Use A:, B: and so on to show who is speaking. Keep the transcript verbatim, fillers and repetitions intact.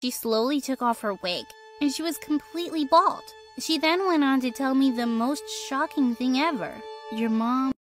A: She slowly took off her wig, and she was completely bald. She then went on to tell me the most shocking thing ever. Your mom